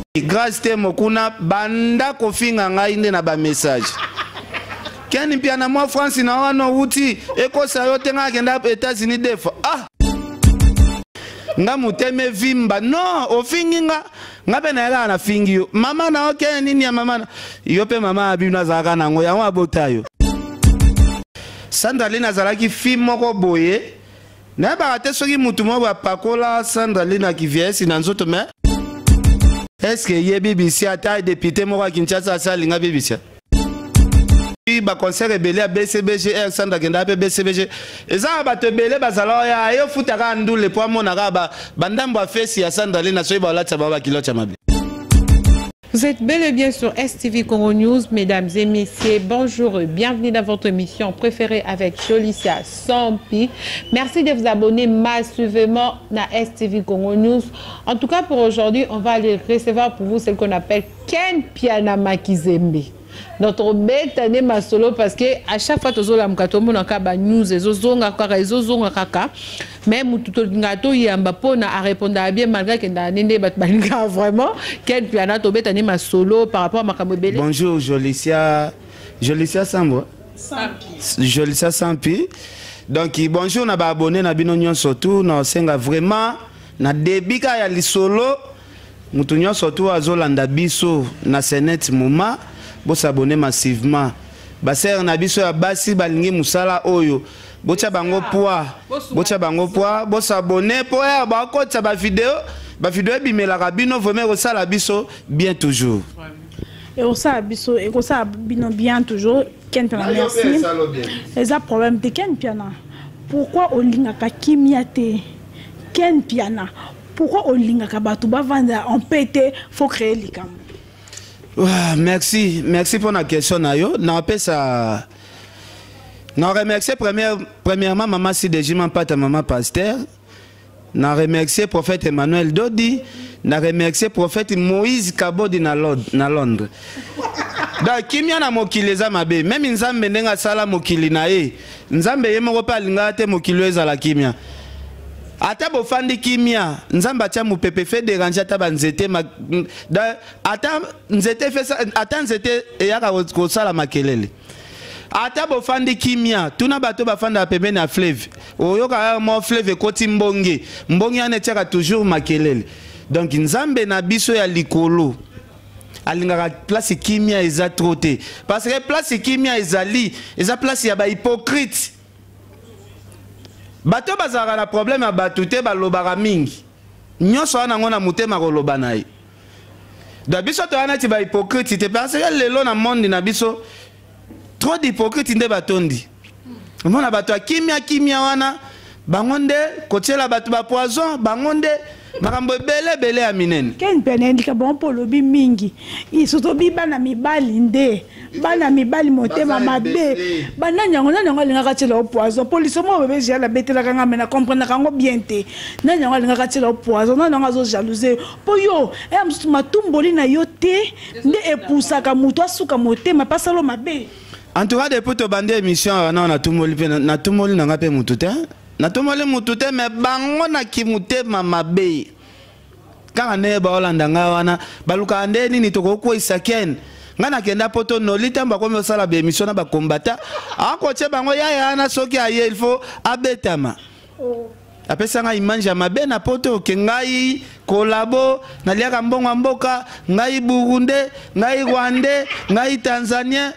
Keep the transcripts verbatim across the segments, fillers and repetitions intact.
grâce te mokuna banda kofinga ngai nde na ba message Ken Piana moi France na wano uti eko sayo tenga kenda États-Unis defo ah nga muteme vimba no ofingi nga ngabe na yala na fingi yo mama na oke nini ya mama yo pe mama abi na zaka na ngo ya wa botayo Sandra Lina zalaki film moko boye na ba te soki mutu mo ba pakola Sandra Lina ki viesi na nzoto me est-ce que ye B B C ata député moko Kinshasa sa linga B B C ba concert rebelle B C B G R Sandra Kenda pe B C B G eza ba te bele bazalo ya yo futaka ndule po mona ka ba bandambo afesi ya Sandra Lina so ba latsa ba kilo cha mabe. Vous êtes bel et bien sur S T V Congo News, mesdames et messieurs. Bonjour et bienvenue dans votre émission préférée avec Jolicia Sampi. Merci de vous abonner massivement à S T V Congo News. En tout cas, pour aujourd'hui, on va aller recevoir pour vous ce qu'on appelle Ken Piana Makizembe. Notre bête année ma solo parce que à chaque fois tozo la mkato mona kaba news ezozonga kaka ezozonga kaka même tout ngato yamba pona à répondre à bien malgré que na nende bat balinga vraiment Ken Piana to bête année ma solo par rapport à makambo belé. Bonjour Jolicia Jolicia Sambo Sampi Jolicia Sampi donc bonjour na ba abonné na bino nyon surtout na senga vraiment na debika ya lisolo mutu nyon surtout azolanda biso na senet moma bo s'abonner massivement baser na biso ya basi balingi musala oyo bocha bango poa bocha bango poa bo s'abonner po ya ba kotsa ba vidéo ba vidéo bimela rabino vraiment osala biso bien toujours et osala biso et osala bino bien toujours Ken Piana merci les a problème de Ken Piana pourquoi olingaka kimia te Ken Piana pourquoi olingaka batu ba vendre en pété faut créer likam. Ah, merci, merci pour la question. Non, ça. Non, remercier première, premièrement maman Sidejima Pata maman pasteur. Non, remercier prophète Emmanuel Dodi. Non, remercier prophète Moïse Kabodi na Londres. Donc, kimia na mokili za mabe. Même nzambe ndenga sala mokili na e. Nzambe yemo ropa linga te mokili eza la kimia. Ata bo fandi kimia nzamba cha mupepe fe déranger ata banzete ma ata nzete fe ata nzete eyaka ko sala makelele ata bo fandi kimia tuna bato ba fanda pembeni na fleuve oyoka mo fleuve koti mbonge mbonge ane tchaka toujours makelele donc nzambe na biso ya likolo alingaka place kimia eza troté parce que place kimia ezali eza place ya ba hypocrite. Bato bazara na problème ya batute balobaka mingi. Nyonso wana ngona mutema koloba naye. Da biso to ana ti ba hypocrite te parce que lelo na monde na biso trop d'hypocrite nde batondi. Mona bato kimia kimia wana bangonde kotiela bato ba poison bangonde makambo bele bele ya minene. Ken Piana ndika bon polobi mingi. Isoto bi bana mibali nde. Bana mibali motema mabe. Bana nyango na nyango linga katela au poison. Police mo bebe jala betela kanga mena comprendre kango bien te. Na nyango linga katela au poison. Na nyango zo jalouser. Po yo, e amsu matumboli na yo te nde epusa ka mutu asuka motema pasalo mabe. En tout cas depuis to bande émission na na tumoli pe na tumoli na ngape mutu te. Na tumoli mutu te me bango na kimutema mabe. Kanga ne ba olanda nga wana baluka ande nini to ko isaken. Ngana kenda poto no litamba ko me sala be émission na ba combattant. Ako che bango ya ya na soki aye il faut abetama. Oh. Apesa nga imanja mabe na poto ke ngai kolabo na liaka mbongo mboka ngai Burundi ngai Rwanda ngai Tanzania.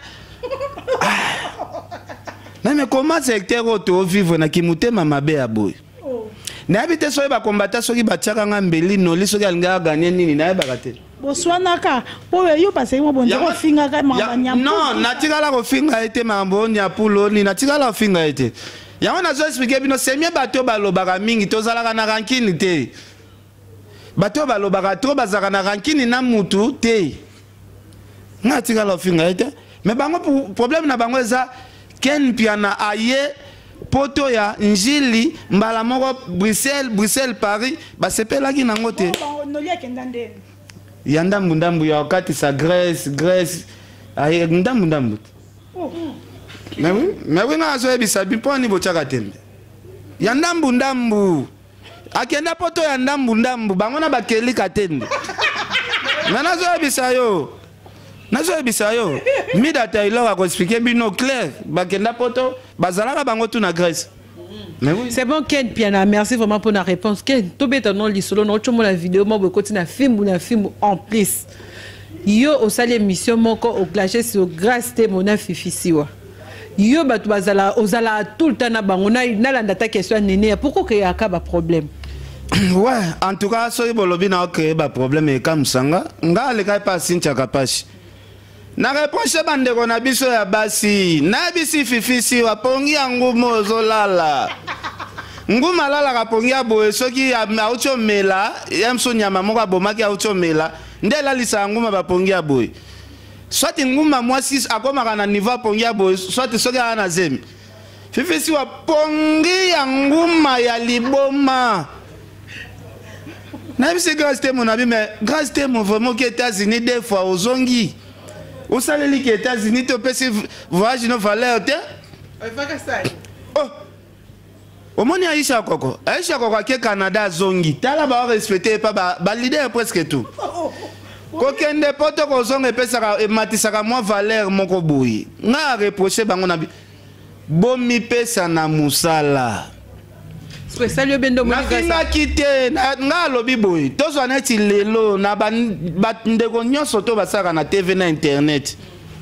Na me comment secteur auto vivre na kimutema mabe ya boy. Na habite soki ba combattant soki ba tchaka nga mbeli no li soki alinga gagner nini na ba kate. Boswanaka po yo parce que mo bonjo ko finga ka mamba nyampo. Non, natikala ko finga ete mambo nyapulo ni natikala ko finga ete. Yango nazo expliquer bino semie bato balobaka mingi tozalaka na rankini te. Bato balobaka trop bazaka na rankini na mutu te. Natikala ko finga ete. Mais bango problème na bango eza Ken Piana aye poto ya njili mbala moko Bruxelles Bruxelles Paris ba sepelaki nango te. No lia kendande. Yanda mbundambu ya wakati sa Grèce Grèce ay ndambu ndambu. Mais oui, mais oui na zo ebisa biponi bochaka tembe. Yanda mbundambu. Akenda poto ya ndambu ndambu bangona bakeli katende. Mais nazo yebisa yo. Nazo yebisa yo. Mida Taylor a expliqué bino clair. Bakenda poto bazalaka bango tout na Grèce. Mais oui. C'est bon Ken Piana, merci vraiment pour la réponse. Ken, tout bête non lisolo non chomo la vidéo moi côté na film ou na film en plus. Yo au salle émission moko au clashé sur grâce te mona fifisiwa. Yo batu bazala ozala tout le temps na bangona na landa ta question néné pourquoi que yaka ba problème. Ouais, en tout cas so bolobi na créer ba problème e comme sanga nga le kai pas Cynthia Kapashi. Na reproche bandeko na biso ya basi na bisi fifisi wa pongi ngumo zolala nguma lala ka pongi aboye soki aucho mela yamso nyama moko bomaki aucho mela ndela lisa nguma ba pongi aboye soit nguma mwasi akoma kana niveau pongi aboye soit soki ana zemi fifisi wa pongi ya nguma ya liboma na bisi grâce te mon abi mais grâce te mon vraiment que États-Unis des fois aux ongi. Où sont les États-Unis? Tu peux voyager nos valeurs. Oh, au moins Aïcha Koko. Aïcha Koko qui est Canada zongi. Tu as la respecté pas ba leader presque tout. Coquin de potes qu'on zong et pesa et matisaka moi valeur mon koboui. N'a reproché bango na bomi pesa na musala. Spécial bendo mo nga kité nga lobi boy to zo na ti lelo na ba ndeko nyonso to basaka na T V na internet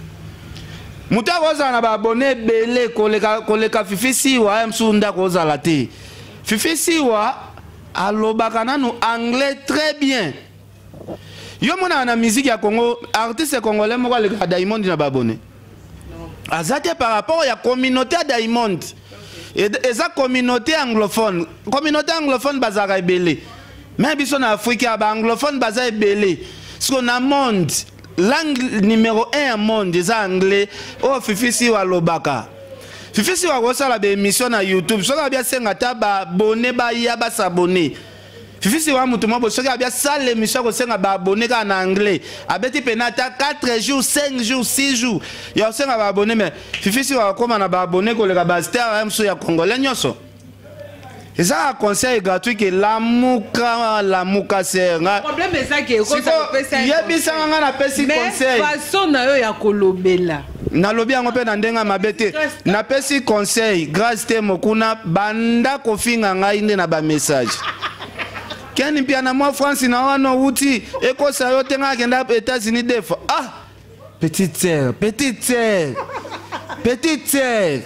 muta koza na ba abonné belé koleka koleka fifisi wa msunda koza la te fifisi wa alobaka nanu anglais très bien yo mona na musique ya Congo artiste congolais moko le Diamond na ba abonné azate par rapport ya communauté ya Diamond. Et ça communauté anglophone, communauté anglophone bazaka ebele. Mais biso na Afrique ba anglophone bazaka ebele. Parce qu'on a monde, langue numéro un au monde c'est anglais. Oh fifisi wa lobaka. Fifisi wa kosala ba émission na YouTube. Soka bia senga ta ba abonné ba ya ba s'abonner. Fifisi wa mutu mo soka bia sala émission ko senga ba abonné ka na anglais. Abeti penata quatre jours, cinq jours, six jours. Ya senga ba abonné mais fifisi wa koma na ba abonné ko le ka ba star mso ya congolais nyoso. Et ça un conseil gratuit que la muka la muka sernga. Problème est ça que ko ça peut ça. Yebisa nga na pesi conseil. Mais façon na yo ya kolobela. Na lobi yango pe na ndenga mabete. Na pesi conseil grâce te mokuna banda kofinga ngai nde na ba message. Ken Piana moi France na wana uti eko sa yo tenga kenda États-Unis des fois. Ah petite sœur, petite sœur. Petite sœur.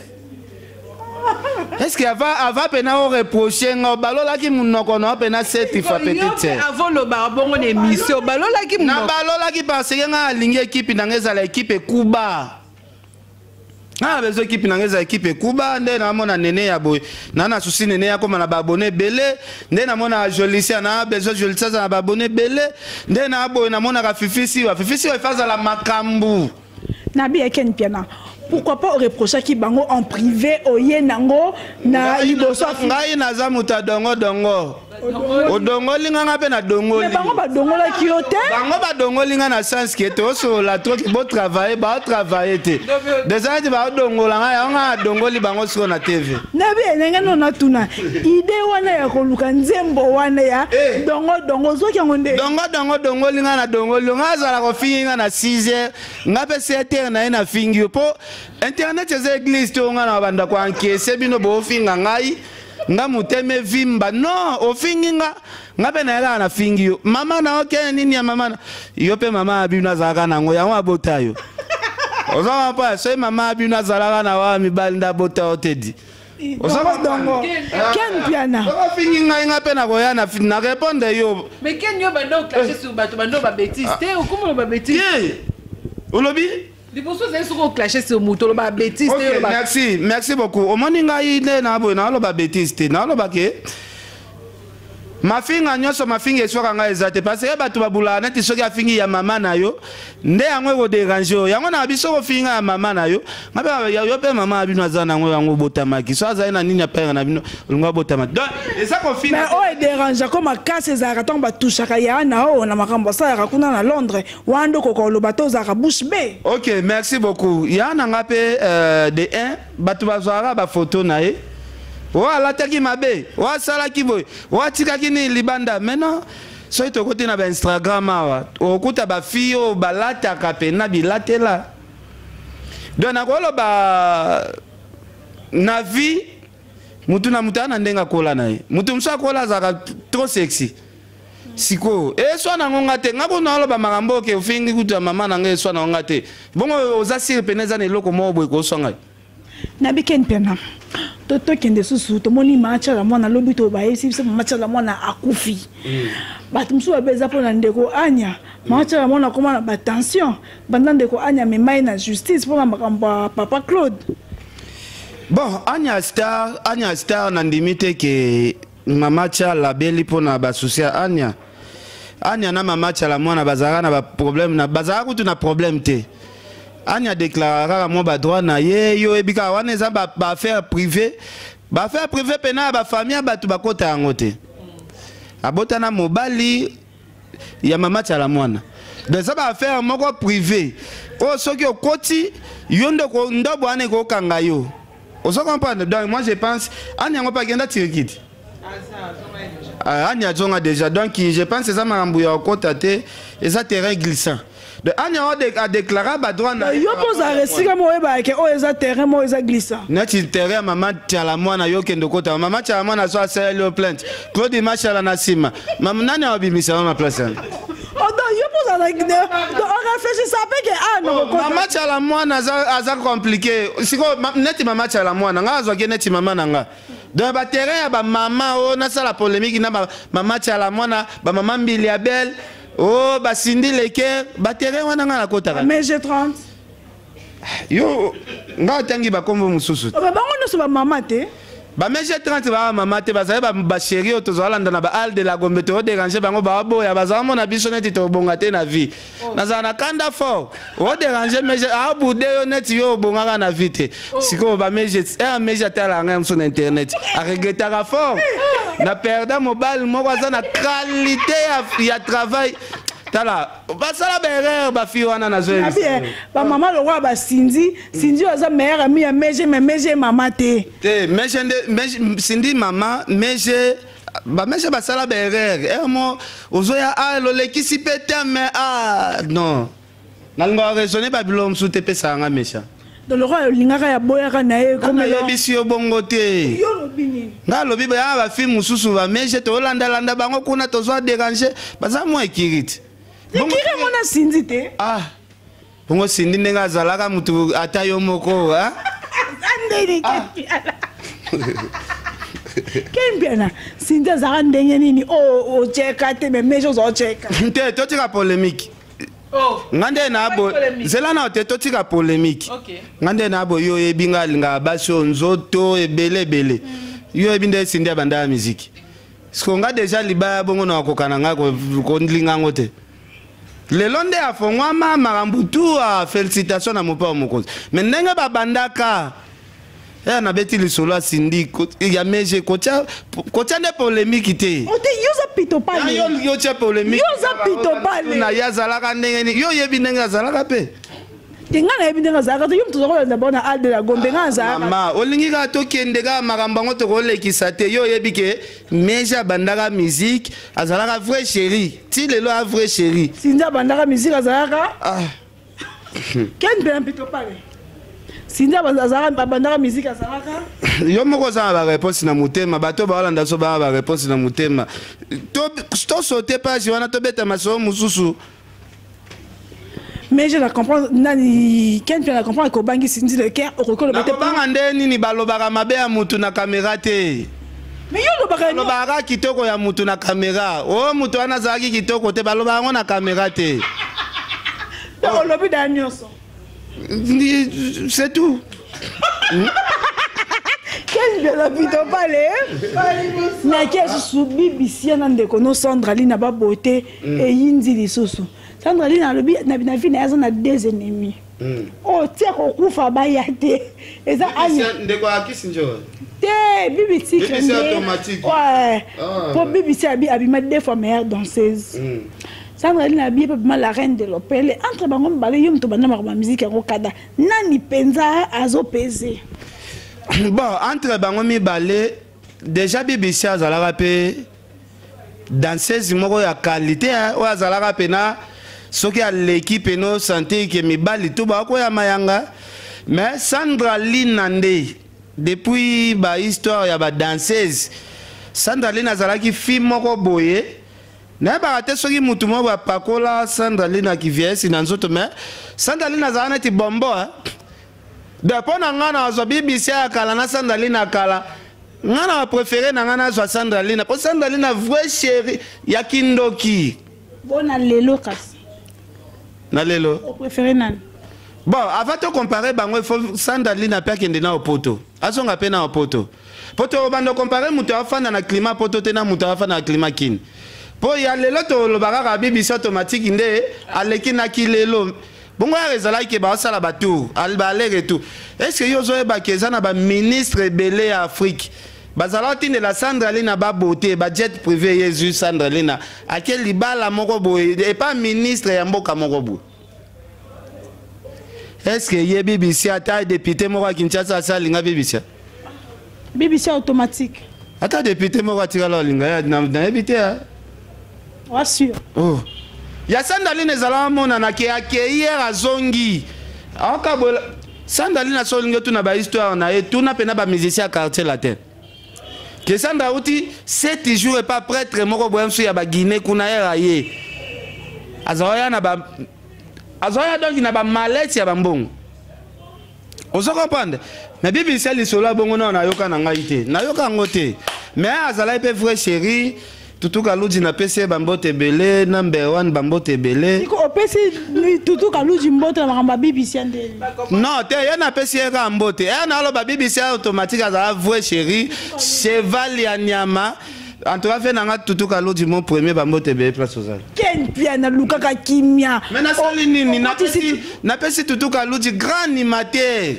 Est-ce qu'il va avant pena au reprocher ngo balola ki munoko na pena certificat petite sœur. Avant le barbon émission balola ki munoko. Na balola ki parce que nga alingi équipe na ngeza la équipe Kuba. Ah bezo équipe na ngeza équipe Kuba nde na mona nene ya boy. Na na susi nene ya koma na ba abonné belé, nde na mona Jolisia na bezo Jolisia na ba abonné belé, nde na boy na mona ka fifisi wa fifisi wa faza la makambu. Nabi Ken Piana. Pourquoi pas reprocher qui bango en privé au yenango na liboso ngai na zamuta dongo dongo odongo linga ngape na dongo li bango ba dongo la kiote bango ba dongo linga na sens que to so la trop bo travailler ba travailler te des années ba dongo la nga nga dongo li bango siko na T V na bi nenga no na tuna ide wana ya koluka nzembo wana ya dongo dongo zo kyango nde dongo dongo dongo linga na dongo linga za la ko finga na six heures ngape sept heures na ina fingi po internet c'est église to nga na banda kwa nkese bino bo finga ngai nga muteme vimba no ofingi nga ngape na ela na fingi yo mama na okay nini ya mama na yo pe mama abina zaka na ngo ya wa botayo ozama pa so mama abina zalaka na wa mibali nda bota otedi ozama dongo Ken Piana ko fingi nga ngape na ko ya na na répondre yo mais Ken yo bando clasher sur bato bando ba bêtise te ou comment ba bêtise olobi les personnes elles sont clashées sur moto le ba bêtise te okay, merci merci beaucoup au moins ngai ne na bo na lo ba bêtise te na lo ba ke mafinga nyoso mafinga esoka nga ezate parce que bato babula neti soki afingi ya mama na yo nde yango ko déranger yango na biso ko finga ya mama na yo ngabe yo pe mama abino azana ngo yango botamaki so azali na nini apere na bino ngo botamaki donc eza ko finga mais o déranger comme casse za raton ba touchaka ya na o na makambo sa ya kuna na Londres wando ko ko lo bato za ka bouche be. OK merci beaucoup ya na ngape euh, de un bato bazwara ba photo na ye wa la taki mabe wa sala kiboy wa tika kini libanda maintenant soki tokoti na ba Instagram awa okuta ba fille o balata kapena bilatela donc nakoloba na vie mutu na mutu ana ndenga kola na ye mutu mso akola azaka trop sexy siko e so na ngonga te ngako na loba makambo ke ofingi kutu mama na ngai so na ngonga te bongo oza sir peneza na eloko mo boy ko songa na biken pena toto kende susu to moni matcha la mwana lobi to ba esi se matcha la mwana akufi bat mso abeza pona ndeko anya matcha la mwana koma ba tension banda ndeko anya me mai na justice pona makambo papa Claude. Bon, Anya Star, Anya Star nandimite ke mamacha la beli pona ba soucia Anya. Anya na mamacha la mwana bazara na ba problème na bazara kutu na problème te. Anya déclarera mo ba droit na ye yo ebika wana za ba affaire privée. Ba affaire privée pena ba famille batu bakota yango te. Abota na mobali ya mamacha la mwana. De ça ba affaire moko privé. O soki okoti yondo ko ndobo ane ko kanga yo. On se comprend. Donc moi je pense Anya n'a pas gagné tirikit. Anya zonga déjà. Donc je pense que ça m'a embrouillé au côté et ça terrain glissant. De Anya a déclaré ba droit na. Yo pose à resika mo eba ke o eza terrain mo eza glissant. Na ti terrain maman tiala mwana yo kendo kota. Maman tiala mwana so a le plainte. Claude Machala na sima. Maman nani obimisa ma place. Oh non, yo pose à la guinée. Donc on réfléchit ça peut que ah non. Maman tiala mwana za za compliqué. Siko neti maman tiala mwana ngazo ke neti maman nanga. Donc ba terrain ba maman o na sala polémique na maman tiala mwana ba maman mbili ya belle. Oh, bah Cindy Leker, bah terrain wana nga na kota. Mais j'ai trente. Yo, nga tangi ba kombo mususu. Oh, bah on ne se va maman te. Bah mais j'ai trente ba maman te ba ça ba ba chéri o tozala ndana ba al de la gombe to déranger bango ba boya ba za mona biso neti to bonga te na vie. Na za na kanda fort. O déranger mais j'ai a boudé yo neti yo bonga na vie te. Siko ba mais j'ai un mais j'ai tala ngam sur internet. A regretter à fort. Na perda mobile moko za na qualité ya travail. Tala, ba sala berere ba fi wana na zo. Ba maman le roi ba Cindy, Cindy oza meilleure amie ya Meje mais Meje maman te. Te Meje Cindy maman, Meje ba Meje ba sala berere. Eh mo ozo ya ah lo lekisi pete mais ah non. Na ngo raisonner ba bilom sou te pesa nga Meja. Dans le roi lingaka ya boyaka na ye comme ya bisi bongo te. Yo lobini. Nga lobi ba ba film mususu ba Meje to landa landa bango kuna to zo déranger. Ba za mo ekiriti. Ekire mona Cindy te. Ah. Bongo Cindy ndenga zalaka mutu ata yo moko, ha? Andeni kepiana. Kepiana. Cindy azaka ndenge nini o o cheka te mais Meje zo cheka. Te to tika polémique. Oh. Ngande na abo zela na te to tika polémique. OK. Ngande na abo yo ebinga linga baso nzoto ebele bele. Yo ebinde Cindy abanda musique. Skonga déjà liba bongo na kokana ngako ko ndlinga ngote. Le londe a fongwama marambutu a félicitations na mopa mokozi. Mais ndenge ba bandaka. Ya na beti lisolo Cindy ya Meje kocha kocha ne polémique te. O te yoza pito pale. Yo yo cha polémique. Yoza pito pale. Na ya zalaka ndenge ni yo yebi ndenge zalaka pe. Tinga na yebi ndenge zalaka te yum tuzoko na bona al de la gombe nga zalaka. Mama olingi ka to kende ka makambo ngo to kolekisa te yo yebi ke Meje bandaka musique azalaka vrai chéri. Ti lelo a vrai chéri. Cindy bandaka musique azalaka. Ah. Ken bien pito pale. Cindy azalaka bandaka musique azalaka. Yo moko za ba réponse na mutema bato ba olanda so ba ba réponse na mutema. To to sauter page wana to beta maso mususu. Mais je la comprends nani Ken bien la comprendre ko bangi Cindy Leker o ko le beta. Ba ngande nini balobaka mabe ya mutu na caméra te. Mais yo lo baka lo baka kitoko ya mutu na caméra. Oh mutu ana zaki kitoko te balobaka ngo na caméra te. O lobi da nyoso. C'est tout. Quel bien la pito pale. Na kesu subi bisia na ndeko no Sandra Line ba beauté et yindi lisusu. Sandra Line alobi na bina fina yaza na deux ennemis. Oh tia ko kufa ba ya te. Eza anya. Ndeko akisi njo. Te bibi ti kende. Bibi automatique. Ouais. Pour bibi ti abi abi ma deux fois meilleure danseuse. Sandra Line abi pas la reine de l'opéra. Entre bango mbale yum to bana ma musique ya kokada. Nani penza azo peser. Bon, entre bango mi balé déjà B B C azalaka pe danseuse moko ya qualité o azalaka pena soki à l'équipe no santé que mibali tout ba ko ya mayanga mais Sandra Lina nde depuis ba histoire ya ba danseuse Sandra Lina azalaki fille moko boye na ba te soki mutu mo ba pakola Sandra Lina ki viesi na nzoto mais Sandra Lina azalana ti bombo de pona ngana zo bibisi ya kala na Sandra Lina kala ngana préféré na ngana zo Sandra Lina po Sandra Lina vrai chéri ya kindoki bona lelo kasi na lelo o préféré nan bon avant de comparer bango il faut Sandra Lina pe kende na opoto azonga pe na opoto poto bando comparer mutu afana na climat poto te na mutu afana na climat kin po ya lelo to lo baraka bibisi automatique nde aleki na kilelo bongo ya rezala ke ba sala batour al ba aller et tout est-ce que yozo e ba kezana ba ministre belé Afrique bazala tinde la Sandra Lina ba beauté ba jet privé Jésus Sandra Lina akel libala moko boye et pas ministre ya mboka moko boye est-ce que ye B B C ata député moko Kinshasa sa linga B B C B B C automatique ata député moko atira la linga na na éviter hein rassure oh ya Sandra Lina ezala mona na ke accueillir azongi aka bola Sandra Lina solinga tuna ba histoire na et tuna pena ba musicien quartier latin que Sandra uti sept jours et pas prêtre moko boyamsu ya ba Guinée kuna era ye azoya na ba azoya donc na ba malette ya ba mbongo ozo comprendre mais B B C li sola bongo na yoka na ngai te na yoka ngote mais azala pe vrai chéri Tutu Kaluji na P C bambote belé number one bambote belé. Niko o P C Tutu Kaluji mbote na makamba B B C ande. Non, te ya na P C ka mbote. Ya na lo ba B B C automatique azala vrai chéri, cheval ya nyama. En tout cas fait nanga Tutu Kaluji mon premier bambote belé place aux alles. Ken piana lukaka kimia. Mais na sali nini na P C na P C Tutu Kaluji grand animateur.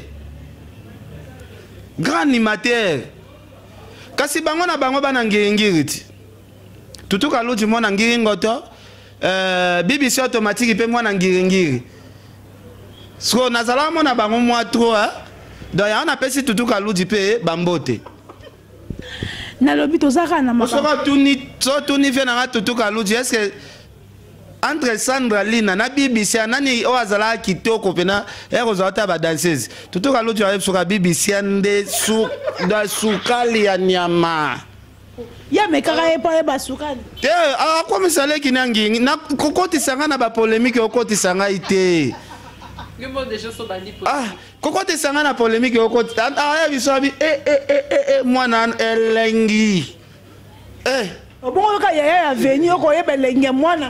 Grand animateur. Kasi bango na bango bana ngingiriti. Tutu Kaluji mwana ngiri ngoto euh, B B C automatique pe mwana ngiri ngiri so nazala mona bango mwa trop hein donc ya na pesi Tutu Kaluji pe bambote na lobi tozaka na maka so tuni so tuni fe na Tutu Kaluji est-ce que entre Sandra Lina na B B C nani o azala kitoko pena ero zota ba danseuse Tutu Kaluji wa so ka B B C nde su da sukali ya nyama ya mekaka epa eba sukali te a comme ça les kinangi na kokoti sanga na ba polémique okoti sanga ite ngemo déjà so bandi ah kokoti sanga na polémique okoti ah ya bisabi eh eh eh eh mwana elengi eh obongo ka ya ya veni oko yebelengi mwana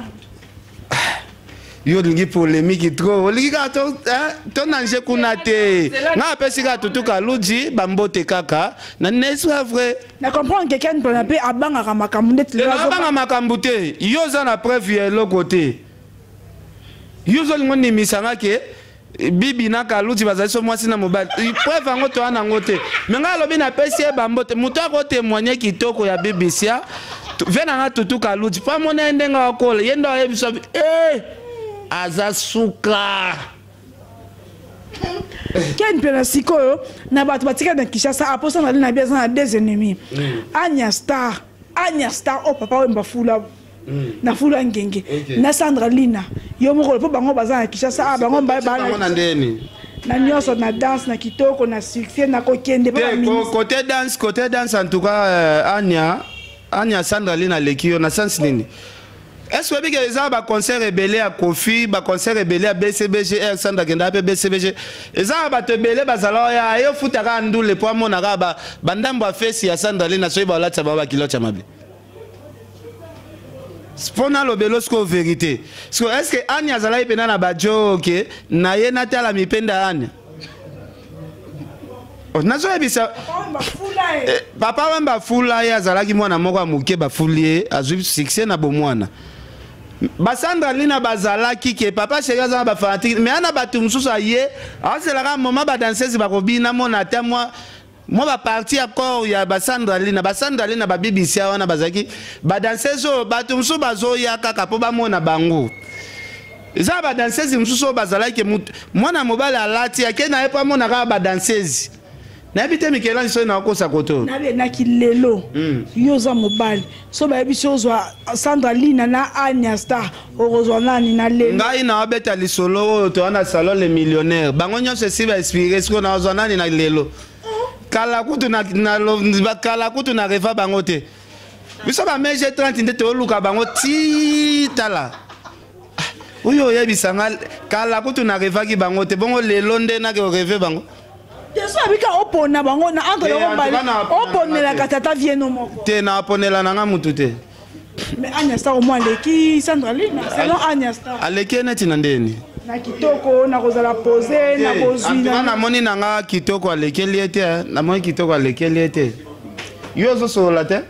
yo lingi polémique trop lingi ka to to nanje kuna te na pesi ka Tutu Kaluji bambote kaka na nesu vrai na comprendre quelqu'un pour appeler abanga makambu net le abanga makambu te yo za na preuve ya lo côté yo zo lingo ni misanga ke bibi na Kaluji bazali so mwasi na mobile preuve ngo to ana ngote menga lobi na pesi bambote muto ko témoigner kitoko ya B B C vena na Tutu Kaluji pa mona ndenga kola yendo ebiso eh azasuka Ken pena sikoyo na batu batika na Kinshasa aposa na na bien na des ennemis Anya Star Anya Star o papa wemba fula na fula ngenge na Sandra Lina yo moko po bango baza na Kinshasa bango ba ba na ndeni na nyonso na danse na kitoko na succès na kokende pa ministre côté danse côté danse en tout cas Anya Anya Sandra Lina lekio na sens nini. Est-ce que les gens ont concert rebellé à Kofi, un concert rebellé à B C B G, Alexandre Genda, B C B G. Les gens ont rebellé à Bazala, et au foot à Randou, les poids mon arabe, Bandam a fait si à Sandra Lina, soit il va là, kilo chamabi. Spona lo belosko vérité. Est-ce que Anya Zala est pénal à Badjo, ok, Naye Natal a mi penda Anya. Nazo ebisa papa wamba fula ya zalaki mwana moko amuke ba fulie azu succès na bomwana ba Sandra Lina bazalaki ke papa chéri za ba fanatique mais ana batu mususu aye azelaka mama ba danseuse ba kobina mona ta moi moi ba parti accord ya ba Sandra Lina ba Sandra Lina ba B B C wana bazaki ba danseuse batu mususu bazo ya kaka po ba mona bango za ba danseuse mususu bazalaki mwana mobile alati akena epa mona ka ba danseuse N'habite Michel-Ange so na ko sakoto. Nabe na kilelo. Yoza mobile. So ba biso zo Sandra Lina na Anya Star orozwa nani na lelo. Ngai na obeta lisolo to na salon les millionnaires. Bango nyonso si ba inspirer sko na ozwa nani na lelo. Kala kutu na na kala kutu na reva bango te. Biso ba meje trente ndete oluka bango ti tala. Uyo yebisanga kala kutu na reva ki bango te bongo lelo nde na ke reve bango. Yeso abika opona bango na entre le mbali oponela katata vieno moko te na oponela nanga mutu te mais Anya Star au moins leki Sandra Lina selon Anya Star aleki neti na ndeni na kitoko na kozala poser na bozwina na moni nanga kitoko alekeli ete na moni kitoko alekeli ete yo zo sola te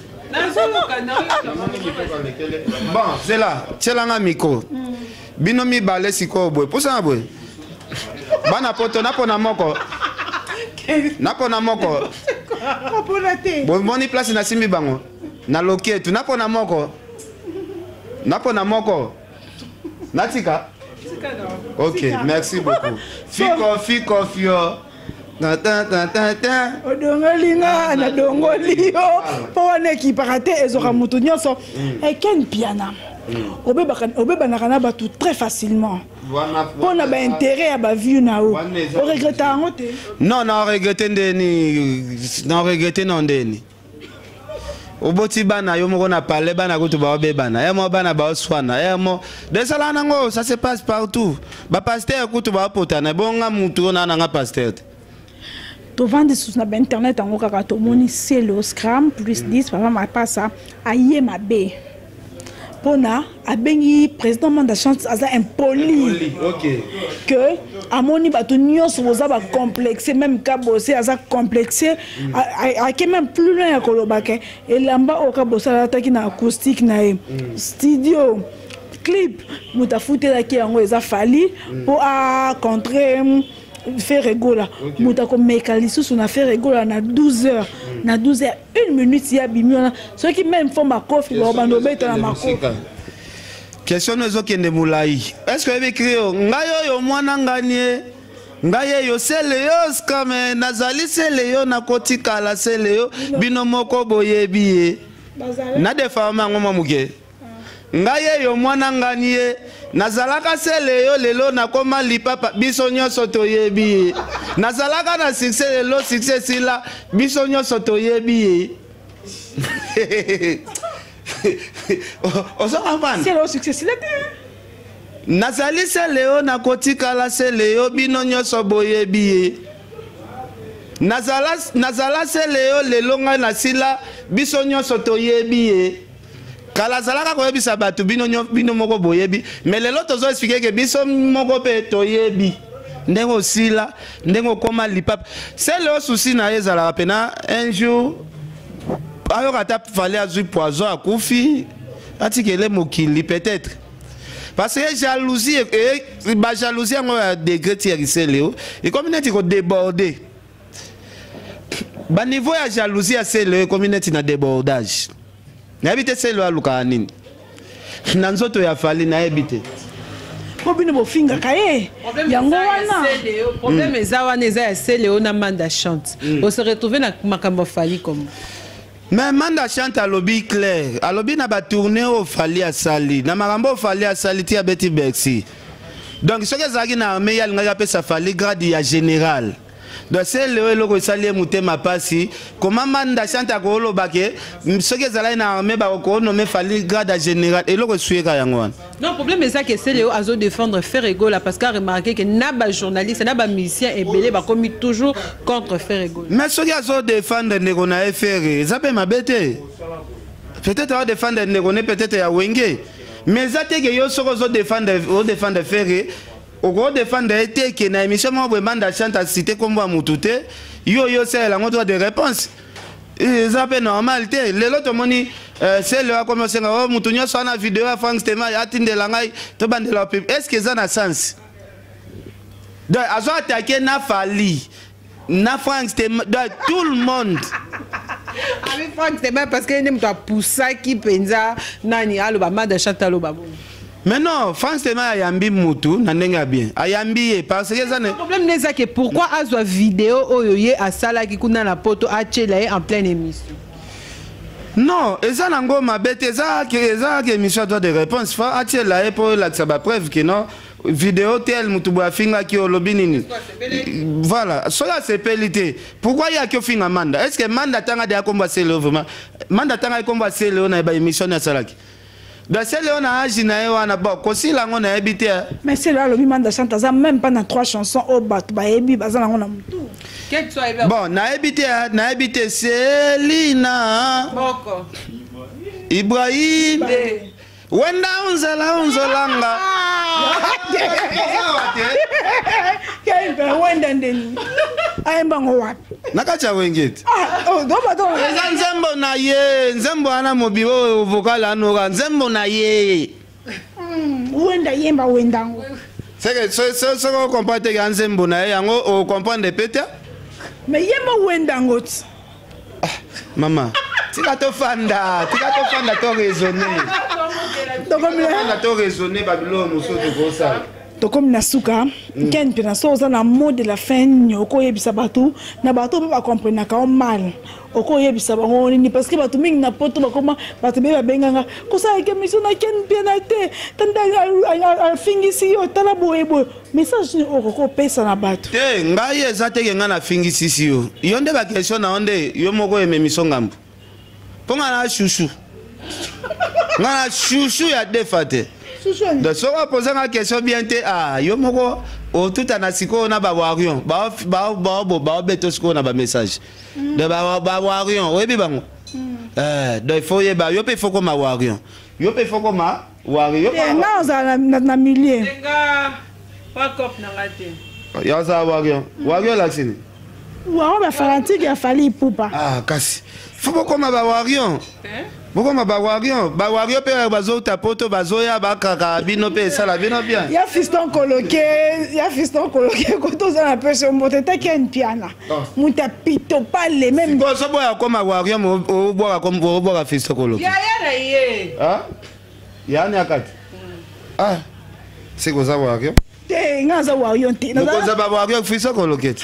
bon c'est là tselanga miko bino mi balé siko boy posa boy bana poto na pona moko na pona moko opona te bon boni place na simbi bango na loketu na pona moko na pona moko natika ok merci beaucoup fiko fiko fio ta ta ta ta ta odongolinga na dongolio pone ki parate ezoka mutu nyonso e ken piana obeba obeba na kana batu très facilement pour na ba intérêt à ba vue na o o regrette ngo te non non regrette ndeni non regrette non ndeni oboti bana yo moko na parler bana ko to ba obeba na e mo bana ba oswana e mo de sala nango ça se passe partout ba pasteur ko to ba potana bonga mutu na nga pasteur to vendre sur na internet ngo kaka to moni c'est le scram plus dix papa ma passa aye mabe pona abengi président manda chance aza impoli OK que amoni bato nyos boza ba complexé même ka bossé aza complexé a que même plus loin ya kolobake elamba oka bossa ataki na acoustique na studio clip mutafutela ki yango eza fali pour a contrer faire rigola mutako meka lisusu na faire rigola na douze heures na douze heures une minute ya bimiona ceux qui même font ma coffre ba bando beta na makofi question nezo kende mulai est-ce que ebe créo ngayo yo mwana nganie ngaye yo sele yo skame nazali sele yo na kotika la sele yo bino moko boyebi na defama ngoma muke ngaye yo mwana nganie nazalaka sele yo lelo na koma lipapa biso nyonso toyebi nazalaka na succès lelo succès sila biso nyonso toyebi ozo kapana c'est le succès sila nazali sele yo na kotika la sele yo bino nyonso boyebi nazala nazala sele yo lelo nga na sila biso nyonso toyebi kala zalaka ko yebisa batu bino bino moko boyebi mais lelo tozo expliquer que biso moko pe toyebi ndengo sila ndengo koma lipapa c'est le souci na ezala pena un jour ayo kata fallait azui poison akufi atikele mokili peut-être parce que jalousie et ba jalousie ngo degré tirisé leo et comme neti ko déborder ba niveau ya jalousie à c'est le communauté na débordage. N'habite c'est le aluka nini. Nanzoto ya fali na ebite. Ko bino bo finga kae. Yango wana. Problème ezawa neza c'est le na manda chante. On se retrouver na makambo fali comme. Mais manda chante à lobby clair. À lobby na ba tourner au fali à sali. Na makambo fali à sali ti abeti Bercy. Donc ce que zaki na armée ya linga pe sa fali grade ya général. Donc c'est le loko sali mutema pasi comment manda chanta ko lo bake soki ezala na armée ba ko nommer fali grade général et loko sueka yango. Non problème est ça que c'est Léo azo défendre Ferrego là parce qu'a remarqué que naba journaliste naba musicien et belé ba commis toujours contre Ferrego. Mais soki azo défendre nego na Ferré ça peut m'abêter. Peut-être à défendre nego peut-être ya wenge mais ça te que yo soko zo défendre au défendre Ferré au gros défendre été que na émission moi manda chanta cité comme moi mutute yo yo c'est la droit de réponse et ça peut normal te les autres moni c'est le comme c'est nga mutunyo so na vidéo à Frank Stema atinde la ngai to bandela pep est-ce que ça na sens donc azo attaquer na fali na Frank Stema tout le monde avec Frank Stema parce que n'aime toi poussa qui penza nani alo ba manda chanta lo babo Mais non, franchement, ayambi mutu, nanenga bien. Ayambi parce que ça ne. Le problème n'est que pourquoi a vidéo oyoye à sala qui kuna na poto a en pleine émission. Non, et ça n'ango ma bête, et ça que ça que émission doit de réponse. Fa a là pour la ça preuve que non vidéo tel mutu boa finga qui olobinini. Voilà, cela c'est pelité. Pourquoi il y a que finga manda? Est-ce que manda tanga de combat c'est le vraiment? Manda tanga combat c'est le on a ba émission na salaki. Ben c'est Léon a agi na wana bon kosi la on a habité. Mais c'est là le mimanda chante ça même pas dans trois chansons au bat ba ebi bazana on a mutu. Quel soit bon na habité na habité Selina. Boko. Ibrahim. Wenda unzala unzolanga. Quel ben wenda ndeni. Ayemba ngwa. Nakacha wengeti. Ah, oh, do ba do. Eza nzembo na ye, nzembo ana mobibo vocal anoka, nzembo na ye. Mm, wenda yemba wenda ngo. C'est que ce ce ce qu'on comprend que nzembo na ye, yango on comprend de péter. Mais yemba wenda ngoti. Maman, tika to fanda, tika to fanda to raisonner. Donc comme là, to raisonner Babylone so to go ça. To comme na suka ken pena so za na mot de la fin nyoko yebisa batu na batu ba comprendre ka mal oko yebisa ba ngoni parce que batu mingi na poto ba koma batu be ba benganga ko sa ke mission na ken pena te tanda al fingisi yo tala boyebo message ni oko ko pesa na batu te ngai eza te ke nga na fingisi si yo yo nde ba question na onde yo moko eme mission ngambu ponga na chouchou nga na chouchou ya defate. Donc, si on pose une question bien, ah, yo moko, au tout en asiko na ba warion, ba ba ba ba ba beto sko na ba message. De ba ba warion, oui bi bango. Eh, donc il faut y ba yo pe faut comme warion. Yo pe faut comme warion. Eh, na za na na milieu. Nga pas cop na ngate. Ya za warion. Warion la sini. Wa ba fanatique ya fali poupa. Ah, kasi. Faut comme ba warion. Eh? Pourquoi ma bawarion bawarion pe bazo tapoto bazo ya bakaka bino pe sala bino bien. Ya fiston coloqué, ya fiston coloqué quand on a peu sur monter ta ken piana. Muta pito pas les mêmes. Bon so boya comme bawarion o boya comme o boya fiston coloqué. Ya ya na ye. Ah? Ya ni akati. Ah. C'est quoi ça bawarion? Te ngaza warion te. Na ko za bawarion fiston coloqué.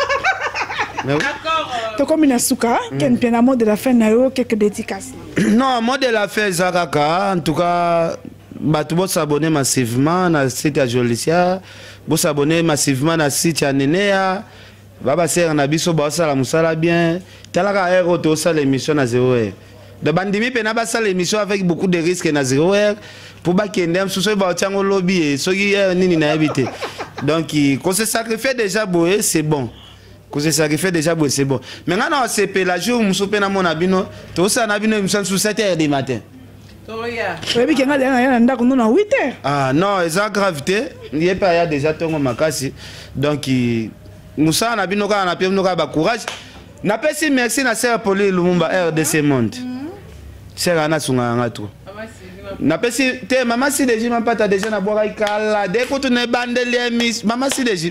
D'accord. To comme na suka ken piana mot de la fin na yo quelques dédicaces. Non, mot de la fin Zakaka, en tout cas, batu bo s'abonner massivement na site à Jolicia, bo s'abonner massivement na site à Nenea, baba ser na biso ba sala musala bien, talaka ero to sala l'émission na zéro heure. De bandimi pena ba sala l'émission avec beaucoup de risques na zéro heure pour ba kendem sous ba tiango lobby et soki nini na habité. Donc qu'on se sacrifie déjà boé, c'est bon. Que se sacrifie déjà boé, c'est bon. Maintenant on se paie la jour muso pena mon abino, to ça na bino émission sous sept heures du matin. Oui, qui a des huit heures. Ah non, eza gravité, il y a pas déjà tongo makasi. Donc nous ça na bino ka na pia nous ka ba courage. Na pesi merci na sœur Pauline Lumumba R D C Monde. Sœur ana sunga ngatu. Na pesi te maman si deji ma pata déjà na boka kala de ko tu ne bandele miss maman si deji.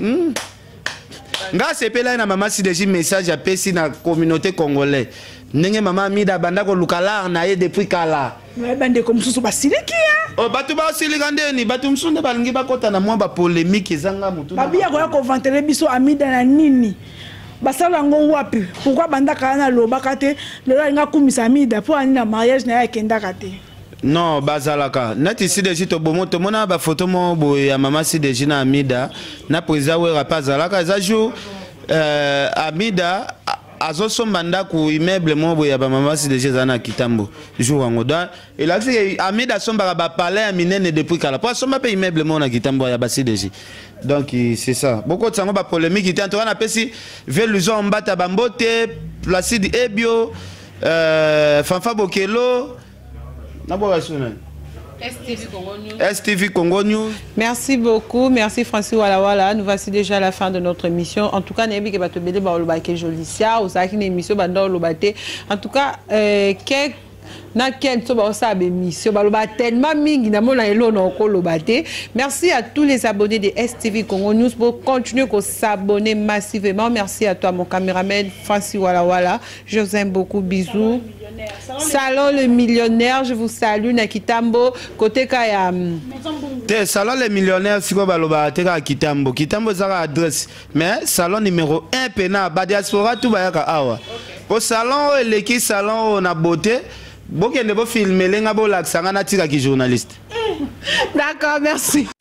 Nga sepela na maman si deji message a pesi na communauté congolaise. Ndenge maman mida banda ko lukala na ye depuis kala. Mais bande comme sous basiliki hein. Oh batu ba silika ndeni batu msunde balingi bakota na mwa ba polémique ezanga mutu. Babi ya ko vanter biso amida na nini. Basala ngo wapi? Pourquoi banda kana loba kate le nga kumisa amida pour ani na mariage na ya kenda kate. Non, bazalaka. Nati ici déjà to bomo to mona ba photo mo bo ya mama si déjà na amida na président wera pas zalaka za jour euh amida azo sombanda ku immeuble mo bo ya ba mama si déjà na kitambo jour ngo da et là c'est amida somba ba palais à minene depuis kala pas somba pe immeuble mo na kitambo ya ba si déjà. Donc c'est ça. Beaucoup de sango ba polémique était en train na pesi veluzo mbata bambote Placide Ebio euh Fanfa Bokelo. S T V Congo News. S T V Congo News. Merci beaucoup, merci Francis Wala Wala. Nous voici déjà à la fin de notre émission. En tout cas, Nébi Kebato Bede Baolobake Jolicia, ou Saki émission Bando Lobate. En tout cas, quel na ken so ba sa be mission baloba tellement mingi na mona elo na ko lobate. Merci à tous les abonnés de S T V Congo News pour continuer à s'abonner massivement. Merci à toi mon caméraman Francis Wala Wala. Je vous aime beaucoup, bisous. Salon le millionnaire, je vous salue. Nakitambo, côté Kaya. Te salon le millionnaire, si vous avez te Kitambo. Kitambo, c'est l'adresse. Mais salon numéro un, pena, Badiaspora, tout va y avoir. Au salon, l'équipe salon, on a beauté. Bon, il y a des films, mais il y a des journalistes. D'accord, merci.